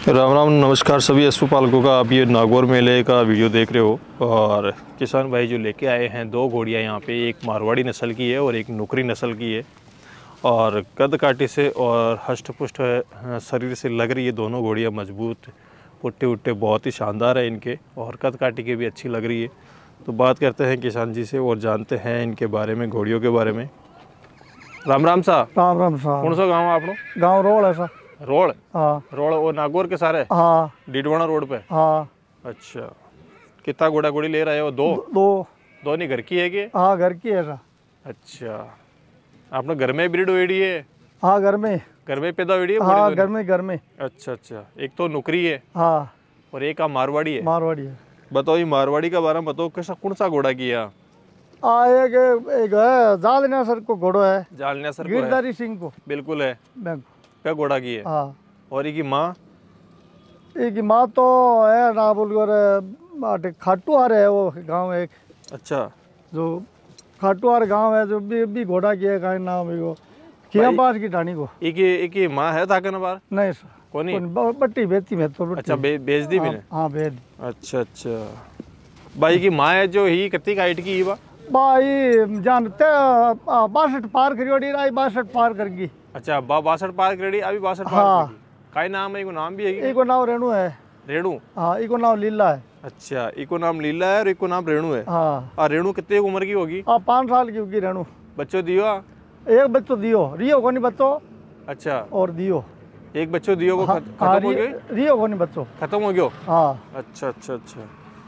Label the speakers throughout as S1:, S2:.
S1: राम राम नमस्कार सभी पशु पालकों का। आप ये नागौर मेले का वीडियो देख रहे हो और किसान भाई जो लेके आए हैं दो घोड़ियाँ यहाँ पे, एक मारवाड़ी नस्ल की है और एक नुकरी नस्ल की है। और कद काठी से और हष्ट पुष्ट शरीर से लग रही है दोनों घोड़ियाँ मजबूत, पुट्टे उट्टे बहुत ही शानदार है इनके और कद काठी के भी अच्छी लग रही है। तो बात करते हैं किसान जी से और जानते हैं इनके बारे में, घोड़ियों के बारे में। राम राम सा।
S2: राम राम सा।
S1: कौन सा गाँव आपनो?
S2: गाँव रोड है सा।
S1: रोड?
S2: हाँ।
S1: रोड वो नागौर के सारे?
S2: हाँ।
S1: डीडवाना रोड पे?
S2: हाँ।
S1: अच्छा, कितना घोड़ा घोड़ी ले रहे हो? दो नहीं घर की है कि?
S2: हाँ घर की है सा।
S1: अच्छा, आपने घर में ब्रीड हुई है?
S2: हाँ घर में
S1: पैदा हुई है?
S2: हाँ घर में।
S1: अच्छा अच्छा, एक तो नुकरी है
S2: हाँ
S1: और एक आप मारवाड़ी है।
S2: मारवाड़ी है।
S1: बताओ ये मारवाड़ी का बारे में बताओ, कैसा कौन सा घोड़ा किया?
S2: एक है जालना सर को घोड़ो है,
S1: जालना सर को
S2: गिरधारी सिंह को।
S1: बिल्कुल है।
S2: बैंक
S1: क्या घोड़ा की है?
S2: हाँ।
S1: और ये माँ?
S2: एक माँ तो है ना बोल खाटूहार है वो गांव एक।
S1: अच्छा,
S2: जो खाटूहार गांव है जो भी घोड़ा किया का नाम है वो खियाबाज की ढाणी को।
S1: एक ही माँ है ताकन बार?
S2: नहीं सर
S1: कोनी?
S2: बट्टी बेचती में तो।
S1: अच्छा बेच दी मैंने?
S2: हाँ बेच।
S1: अच्छा अच्छा, भाई की माँ है जो ही कितनी हाइट की है?
S2: भाई जानते 62 पार करियोड़ी राई 62 पार कर गई।
S1: अच्छा 62 पार करेडी, अभी 62 पार
S2: हाँ।
S1: करेडी। काई नाम है? इको नाम भी है?
S2: इको नाम रेणु है।
S1: रेणु?
S2: हाँ इको नाम लीला है।
S1: अच्छा, इको नाम लीला है और इको नाम रेणु है।
S2: हाँ।
S1: और रेणु कितने उम्र की होगी?
S2: 5 साल की होगी रेणु।
S1: बच्चों दियो?
S2: एक बच्चों दियो, रियो को नहीं बच्चों। अच्छा। और दियो
S1: एक बच्चों दियो को खत्म हो गई?
S2: रियो को नहीं बच्चों
S1: खत्म हो गयो?
S2: हाँ।
S1: अच्छा अच्छा अच्छा।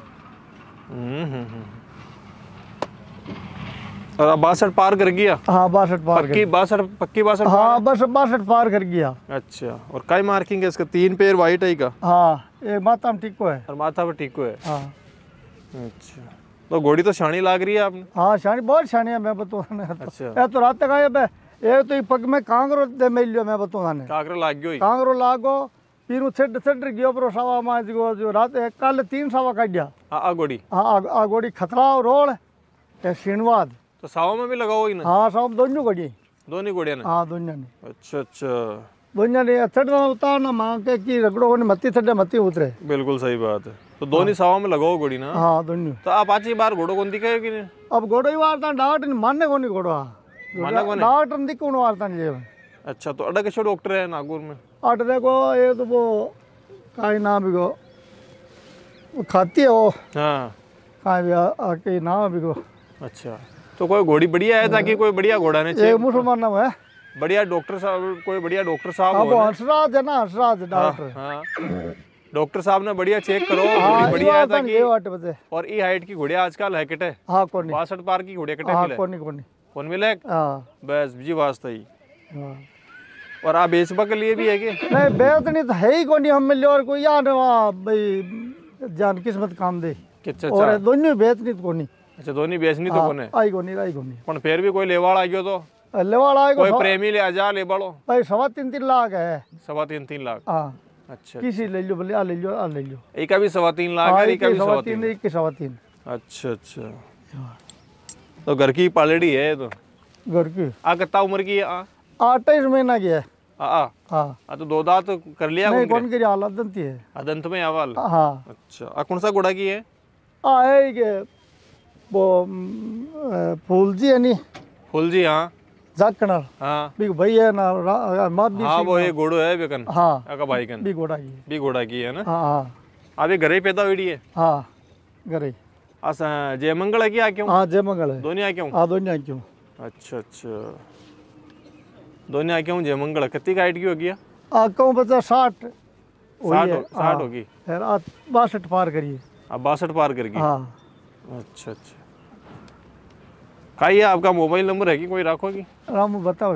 S1: और अब 62 पार कर गया?
S2: हाँ 62 पार
S1: पक्की 62?
S2: हाँ बस 62 पार कर गया।
S1: अच्छा, और काय मार्किंग है इसका? 3 पैर वाइट है का?
S2: हाँ एक माथा में टिक्को है।
S1: और माथा पर टिक्को है?
S2: हाँ।
S1: अच्छा, तो घोड़ी तो शानी लाग रही है आपने?
S2: हाँ शानी बहुत शानी है मैं बताऊँ।
S1: अच्छा,
S2: ये तो रात तक आया ये तो पग में कांगरो दे मिल लियो मैं बताऊँ।
S1: कांगरो लाग गयो?
S2: कांगरो लागो पीरू छेड गयो पर सवा मां जो रात कल 3 सवा काटिया।
S1: आ घोड़ी?
S2: हाँ आ घोड़ी खतरा रोड है सीनवाद।
S1: तो सावा में भी लगाओ ही ना?
S2: हाँ साव दोनों घोड़ी।
S1: दोनों घोड़ियां ने?
S2: हाँ दोनों ने।
S1: अच्छा अच्छा,
S2: दोनों ने चढ़ना उतारना मांग के की रगड़ो को मत्ती चढ़े मत्ती उतरे।
S1: बिल्कुल सही बात है। तो दोनों सावा में लगाओ घोड़ी ना?
S2: हाँ दोनों।
S1: तो आप आज ही बार घोड़ो कौन दिखे कि नहीं?
S2: अब घोड़ो ही वारता डॉक्टर मानने को नहीं घोड़ो डॉक्टर ने दिक्कत वारता नहीं ले।
S1: अच्छा, तो अड्डा किशोर डॉक्टर है नागौर में?
S2: अट देखो ये तो वो काई नाम भी को खाती है वो।
S1: हाँ
S2: काई भी आके नाम भी को।
S1: अच्छा, तो कोई घोड़ी बढ़िया है ताकि कोई बढ़िया घोड़ा ने
S2: एक मुसलमान नाम है
S1: बढ़िया डॉक्टर साहब, कोई बढ़िया डॉक्टर साहब
S2: हो। हंसराज है ना, हंसराज डॉक्टर।
S1: हाँ, डॉक्टर साहब ने बढ़िया चेक करो घोड़ी बढ़िया है ताकि। और ई हाइट की घोड़िया आजकल है किटे?
S2: हाँ कोनी
S1: 62 पार की घोड़िया किटे
S2: हाँ,
S1: मिले?
S2: कोनी
S1: कौन मिले?
S2: हाँ
S1: बस जी वास्ता ही।
S2: हाँ।
S1: और आप बेचबा के लिए भी है कि
S2: नहीं? बेचनी तो है ही कोनी हम मिले और कोई यार भाई जान किस्मत काम दे।
S1: अच्छा
S2: और दोनों बेचनी तो कोनी।
S1: अच्छा, दोनों बेचनी तो कोने?
S2: आई कोनी
S1: पण फिर भी कोई लेवाड़ आ गयो तो?
S2: लेवाड़ आएगा
S1: कोई प्रेमी ले आजा ले बड़ो
S2: भाई 3.5 लाख है।
S1: 3.5 लाख?
S2: हाँ।
S1: अच्छा,
S2: किसी ले लो भले आ ले लो।
S1: एक का भी 3.5 लाख है, एक का भी 3.5।
S2: एक के 3.5।
S1: अच्छा अच्छा, तो घर की पालड़ी है तो?
S2: घर की।
S1: कितना उम्र की है?
S2: 28 महीना की है।
S1: हाँ, तो 2 दांत कर लिया?
S2: नहीं कौन की हालत दंती है।
S1: अदंत में आवाल?
S2: हाँ।
S1: अच्छा, कौन सा घोड़ा की है?
S2: है कि वो फूल जी है नी।
S1: फूल जी? हाँ
S2: जाकणर।
S1: हाँ
S2: भी भाई है ना मात भी।
S1: हाँ वो एक घोड़ो है बेकन।
S2: हाँ
S1: का भाई कन
S2: भी घोड़ा की।
S1: भी घोड़ा की है ना?
S2: हाँ हाँ।
S1: अभी घर ही पैदा हुई है?
S2: हाँ घरे।
S1: जय मंगल है क्या? क्यों?
S2: हाँ जय मंगल है।
S1: दोनों क्यों?
S2: हाँ दोनों क्यों।
S1: अच्छा अच्छा, दोनों क्यों जय मंगल? कितनी हाइट की होगी?
S2: कहूँ बच्चा 60
S1: होगी।
S2: 62 पार करिए।
S1: अब 62 पार कर गई?
S2: हाँ। अच्छा
S1: अच्छा, काई है आपका मोबाइल नंबर है कि कोई रखो की?
S2: रामू बताओ।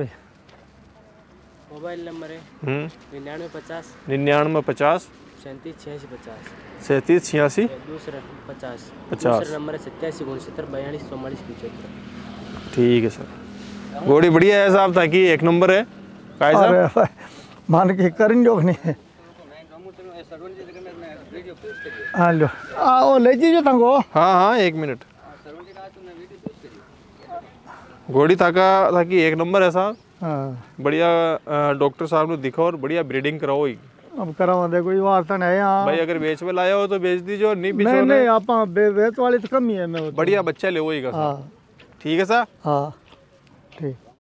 S3: मोबाइल नंबर है 9950
S1: 9950
S3: 37 86 50।
S1: 37 86
S3: दूसरा 50।
S1: 50।
S3: दूसरा नंबर है 87 69 42 44 75।
S1: ठीक है सर, घोड़ी बढ़िया है साहब, ताकि एक नंबर है। काय साहब
S2: मान के करन जो नहीं है। हाँ लो वो ले जीजो तंगो।
S1: हाँ हाँ 1 मिनट। घोड़ी ताकि एक नंबर है साहब।
S2: हाँ
S1: बढ़िया डॉक्टर साहब ने दिखा और बढ़िया ब्रीडिंग कराओ ही।
S2: अब करावा दे कोई वास्ता नहीं यहाँ
S1: भाई अगर बेच में लाया हो तो बेच दीजिए, नहीं
S2: नहीं
S1: बेचो
S2: नहीं आप बेच वाली तो कम ही है मैं
S1: बढ़िया बच्चा ले वही का।
S2: हाँ
S1: ठीक है सर।
S2: हाँ ठीक